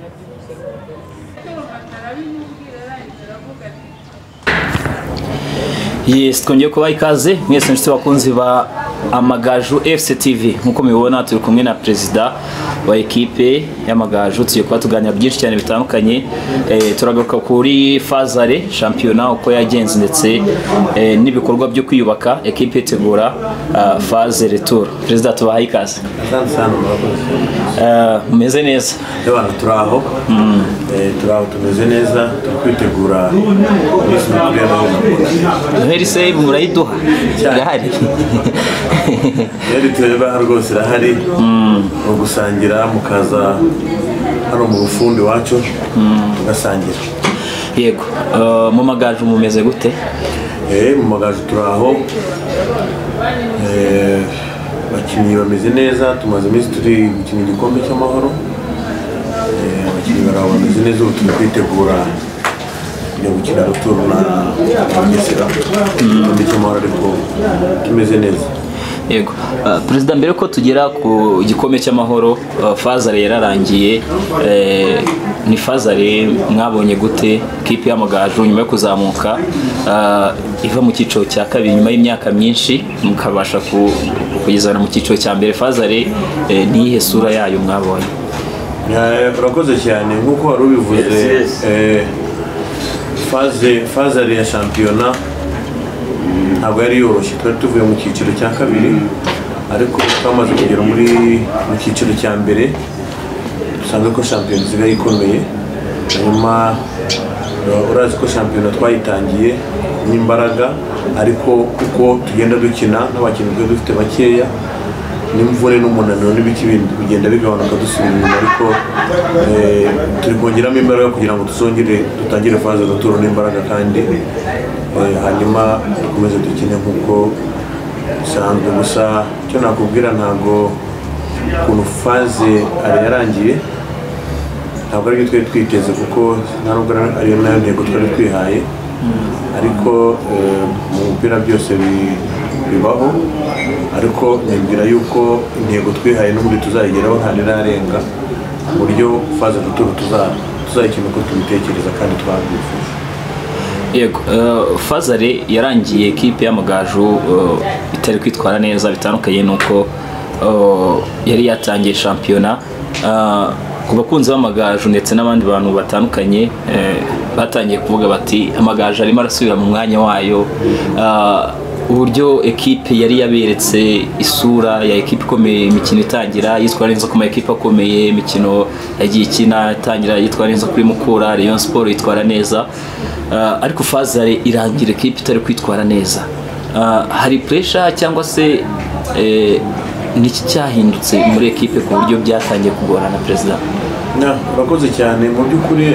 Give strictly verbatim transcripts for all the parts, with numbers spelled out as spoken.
Yes, twongeye kubaha ikaze mwese nshuti bakunzi ba Amagaju F C T V. Nkuko mubibona turi kumwe na president wa equipe y'Amagaju, tugiye kuba tuganira byinshi cyane bitandukanye. Eh, turagaruka kuri Fazare championnat uko yagenze ndetse eh, n'ibikorwa byo kwiyubaka equipe itegura uh, phase retour. President tubaha ikaze. Asante sana murakoze. Eh, mumeze neza? Abantu turaho. Mm. Eh, turaho tumeze neza, turitegura n'isi n'ukuri. Very save murayiduha. Irahari. Yari tureba rwose irahari. Mu gusangira mukaza hano mu bufundi wacu tugasangira. Yego, uh, mu Magaju mumeze gute? Eh, mu Magaju turaho. Eh, bakinyi bameze neza, tumaze iminsi turi gukina igikombe cy'amahoro. Eh, abakinyi baraho bameze neza, turi kwitegura yo gukina retour na Kurikira. Igikombe cy'amahoro ariko kimeze neza. Yego, uh, president mbere ko tugera ku gikombe cy'amahoro, uh, Fazare yararangiye, eh, ni Fazare mwabonye gute kipe y'Amagaju nyuma yo kuzamuka uh, iva mu cyiciro cya kabiri nyuma y'imyaka myinshi mukabasha kugezana mu cyiciro cya mbere? Fazare eh, ni ihe sura yayo mwabonye? Urakoze cyane nkuko wari ubivuze. eh faze Fazare ya championnat ntabwo yari yoroshye, twari tuvuye mu cyiciro cya kabiri ariko twamaze kugera muri mu cyiciro cya mbere. Dusanga ko championnat zigaye ikomeye, nyuma urazi ko championnat twayitangiye n'imbaraga ariko kuko tugenda dukina n'abakinnyi dufite bakeya n'imvune n'umunaniro n'ibiki bindi bigenda bigabanuka dusubira inyuma, ariko eh turi kongeramo imbaraga kugira ngo tuzongere dutangire phase retour n'imbaraga kandi hanyuma dukomeze dukine nkuko bisanzwe. Gusa cyo nakubwira ntago ukuntu phase ari yarangiye ntabwo ari twari twiteze kuko ntabwo ari nayo ntego twari twihaye, ariko mu mupira byose bibaho, ariko nibwira yuko intego twihaye n'ubundi tuzayigeraho nta nirarenga mu buryo phase retour tuzayikina uko tubitekereza kandi twabyifuza. Yego, uh, Fazare yarangiye equipe y'Amagaju uh, itari kwitwara neza bitandukanye nuko uh, yari yatangiye championnat. Uh, ku bakunzi b'Amagaju ndetse n'abandi bantu batandukanye eh, batangiye kuvuga bati Amagaju arimo arasubira mu mwanya wayo. Uh, uburyo equipe yari yaberetse isura ya equipe ikomeye, imikino itangira yitwara neza ku ma equipe akomeye, imikino yagiye ikina itangira yitwara neza kuri Mukura, Rayon Sport yitwara neza. Uh, ariko Fazare irangira equipe itari kwitwara neza. Uh, hari pressure cyangwa se eh, niki cyahindutse muri equipe ku buryo byatangiye kugorana president? Na urakoze cyane mu by'ukuri.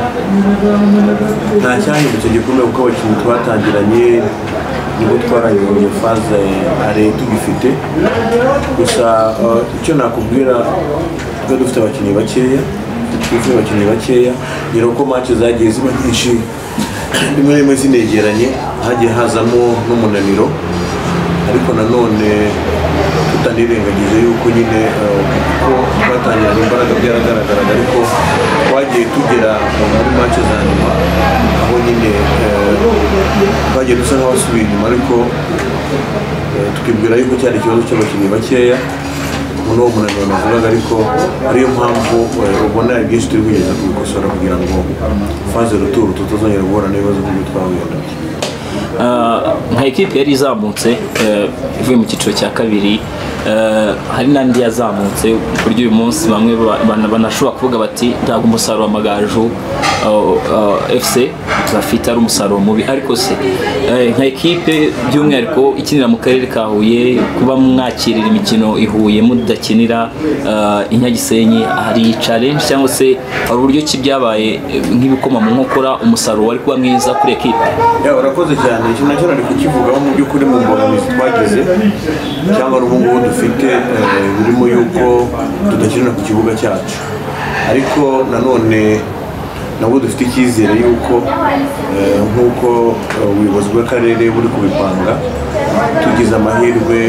Nta cyahindutse gikomeye kuko abakinnyi twatangiranye nibo twarayibonye phase ari tugifite. Gusa icyo nakubwira twe dufite abakinnyi bakeya, dufite abakinnyi bakeya rero ko match zagiye ziba nyinshi rimwe rimwe zinegeranye hagiye hazamo n'umunaniro, ariko nanone tutanirengagije yuko nyine ko twatangira imbaraga byaragaragaraga, ariko twagiye tugera muri match za nyuma aho nyine twagiye dusa nk'abasubiye inyuma, ariko tukibwira yuko cyari ikibazo cy'abakinnyi bakeya n'uwo munaniro navugaga, ariko ariyo mpamvu ubona byinshi turi kugeza kubikosora kugira ngo phase retour tutazongera guhura n'ibibazo nk'ibyo twahuye nabyo. Nka equipe yari izamutse ivuye mu cyiciro cya kabiri, hari n'andi yazamutse ku buryo uyu munsi bamwe banashobora kuvuga bati ntabwo umusaruro wa Amagaju F C bafite ari umusaruro mubi, ariko se nka equipe by'umwihariko ikinira mu karere ka Huye, kuba mwakirira imikino ihuye mudakinira i Nyagisenyi, hari challenge cyangwa se hari uburyo ki byabaye nk'ibikoma mu nkokora umusaruro wari kuba mwiza kuri equipe? Ya urakoze cyane, iki nacyo nari kukivugaho mu by'ukuri mu mbogamizi twagize cyangwa ubu ngubu dufite birimo yuko tudakinira ku kibuga cyacu, ariko nanone nabwo dufite icyizere yuko nk'uko ubuyobozi bw'akarere buri kubipanga tugize amahirwe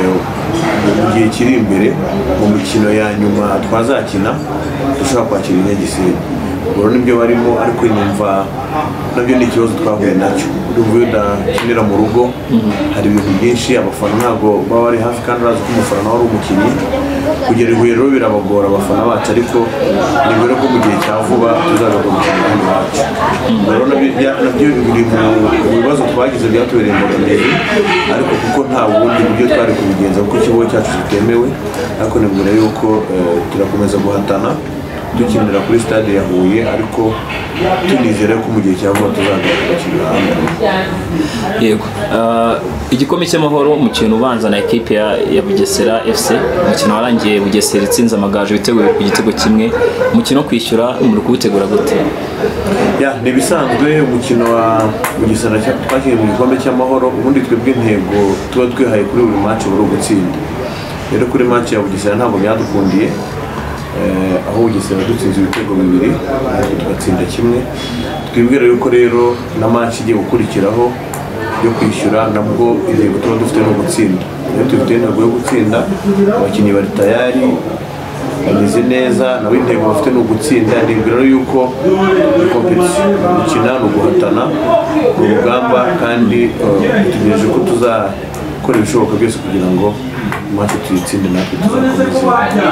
mu gihe kiri imbere mu mikino ya nyuma twazakina dushobora kwakira inyagisenyi. Ubwo nibyo barimo, ariko nyumva nabyo ni ikibazo twahuye nacyo. Urumva iyo udakinira mu rugo hari ibintu byinshi, abafana ntabwo baba bari hafi kandi urazi ko umufana nawe ari umukinnyi. Kugera i Huye rero birabagora abafana bacu, ariko ni mbere ko mu gihe cya vuba tuzagaruka mu kibuga wacu. Rero nabyo biri mu bibazo twagize byatubereye imbogamizi, ariko kuko nta bundi buryo twari kubigenza kuko ikibuga cyacu kitemewe, ariko ni mbere yuko turakomeza guhatana dukinira kuri stade ya Huye, ariko tunizere ko mu gihe cya vuba tuzagaruka gukina hamwe. Yego, igikombe cy'amahoro umukino ubanza na ekipe ya Bugesera F C, umukino warangiye Bugesera itsinze Amagaju biteguye ku gitego kimwe. Umukino wo kwishyura muri kuwutegura gute? Ya ni bisanzwe, umukino wa Bugesera twakinnye mu gikombe cy'amahoro, ubundi twebwe intego tuba twihaye kuri buri match buri gutsinda. Rero kuri match ya Bugesera ntabwo byadukundiye, aho Bugesera dutsinze ibitego bibiri tugatsinda kimwe. Twibwira yuko rero na match igiye gukurikiraho yo kwishyura nabwo intego tuba dufite no gutsinda. Rero dufite intego yo gutsinda, abakinnyi bari tayari bameze neza, nabo intego bafite no gutsinda. Ndibwira yuko competition gukina no guhatana mu rugamba, kandi tugejeje ko tuzakora ibishoboka byose kugira ngo match tuyitsinde natwe tuzakomeza.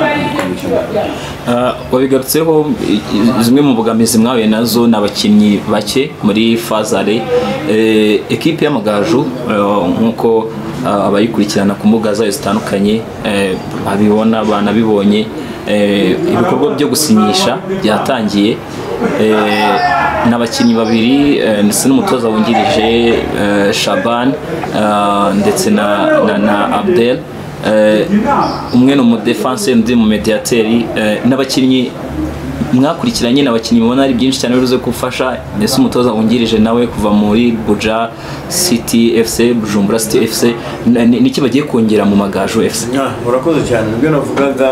Wabigarutseho zimwe mu mbogamizi mwahuye nazo n'abakinnyi bake muri fazare. Ekipe y'Amagaju nk'uko abayikurikirana ku mbuga zayo zitandukanye babibona banabibonye, ibikorwa byo gusinyisha byatangiye, n'abakinnyi babiri ndetse n'umutoza wungirije Shaban ndetse na Abdel, umwe ni umudefenseur undi mu mediateri. N'abakinnyi mwakurikiranye n'abakinnyi mubona ari byinshi cyane biruze gufasha, ndetse umutoza wungirije nawe kuva muri Buja City F C, Bujumbura City F C, niki bagiye kongera mu Magaju F C? Urakoze cyane, nibyo navugaga.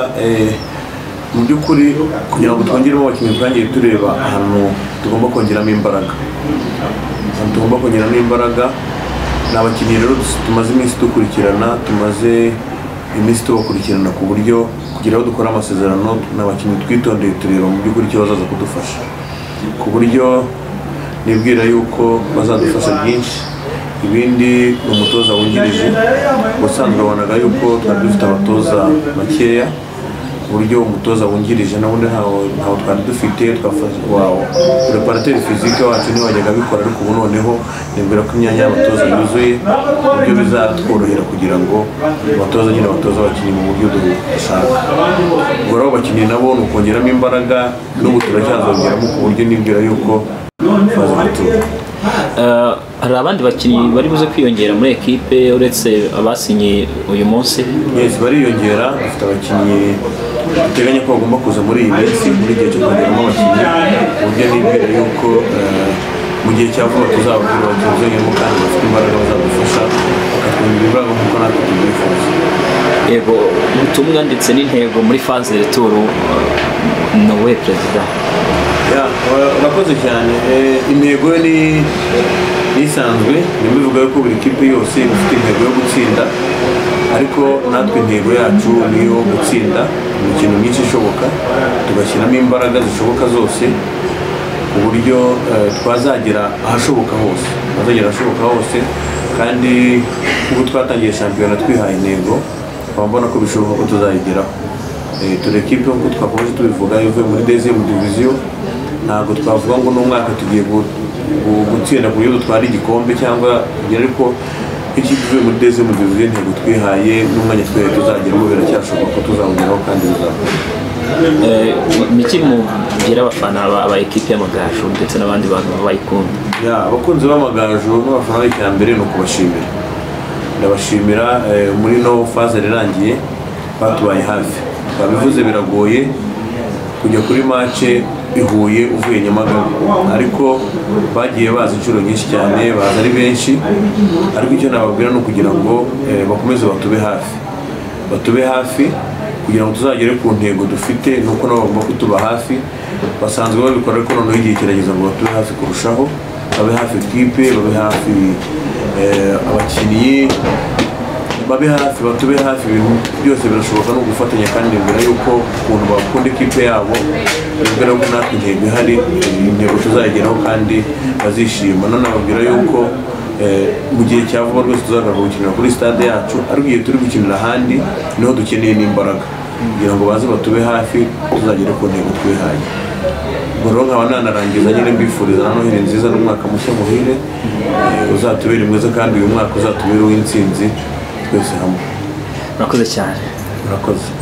Mu by'ukuri kugira ngo twongeremo abakinnyi twangiye tureba ahantu tugomba kongeramo imbaraga, ahantu tugomba kongeramo imbaraga ni abakinnyi rero tumaze iminsi dukurikirana, tumaze iminsi tubakurikirana ku buryo kugira ngo dukore amasezerano n'abakinnyi twitondeye tureba mu by'ukuri icyo bazaza kudufasha, ku buryo nibwira yuko bazadufasha byinshi. Ibindi ni umutoza wungirije, ubusanzwe wabonaga yuko twari dufite abatoza bakeya, ku buryo umutoza wungirije nabundi ntawo twari dufite. Preparateur physique wacu niwe wajyaga abikora, ariko ubu noneho nibwira ko imyanya y'abatoza yuzuye, uburyo bizatworohera kugira ngo abatoza nyine abatoza abakinnyi mu buryo dushaka. Ubwo rero abakinnyi nabo ni ukongeramo imbaraga, n'ubu turacyazongeramo ku buryo nibwira yuko hari abandi bakinnyi bari buze kwiyongera muri ekipe uretse abasinye uyu munsi? Yes, bariyongera. Dufite abakinnyi duteganya ko bagomba kuza muri iyi minsi, muri gihe cyo kongeramo abakinnyi, uburyo nibwira yuko mu gihe cya vuba tuzababwira abakinnyi kandi bafite imbaraga bazadufasha bakatwongera imbaraga nk'uko natwe tubyifuza. Yego, ubutumwa ndetse n'intego muri faze retour ni uwuhe perezida? Urakoze cyane. Intego ni isanzwe, niyo bivuga ko buri kipe yose ifite intego yo gutsinda, ariko natwe intego yacu niyo gutsinda imikino myinshi ishoboka, tugashyiramo imbaraga zishoboka zose ku buryo twazagera ahashoboka hose, twazagera ahashoboka hose. Kandi ubu twatangiye shampiyona twihaye intego, twabona ko bishoboka ko tuzayigeraho. Turi ekipe nk'uko twakomeje tubivuga ivuye muri deuxième division, ntabwo twavuga ngo n'umwaka tugiye gutsinda ku buryo dutwara igikombe cyangwa, ariko ikipe ivuye muri deuxième division intego twihaye n'umwanya twihaye tuzageramo biracyashoboka ko tuzawugeraho kandi bizakora. Niki mubwira abafana ba ekipe y'Amagaju ndetse n'abandi bantu bayikunda? Abakunzi b'Amagaju n'abafana b'Iterambere ni ukubashimira, ndabashimira. Muri no faze irangiye batubaye hafi, babivuze biragoye kujya kuri match i Huye uvuye Nyamagabe, ariko bagiye baza inshuro nyinshi cyane, baza ari benshi. Ariko icyo nababwira ni ukugira ngo bakomeze batube hafi, batube hafi kugira ngo tuzagere ku ntego dufite, nuko nabo bagomba kutuba hafi. Basanzwe babikora, ariko noneho igihe kirageza ngo batube hafi kurushaho, babe hafi ikipe, babe hafi abakinnyi, babe hafi batube hafi ibintu byose birashoboka no gufatanya kandi mbere yuko ukuntu bakunda ikipe yabo mbere ko natwe intego ihari intego tuzageraho kandi bazishima none babwira yuko mu gihe cya vuba rwose tuzagaruka gukinira kuri stade yacu ariko igihe turi gukinira ahandi niho dukeneye n'imbaraga kugira ngo baze batube hafi tuzagere ku ntego twihaye rero nkaba nanarangiza nyine mbifuriza na noheli nziza n'umwaka mushya muhire uzatubere mwiza kandi uyu mwaka uzatubere uw'intsinzi twese hamwe murakoze cyane murakoze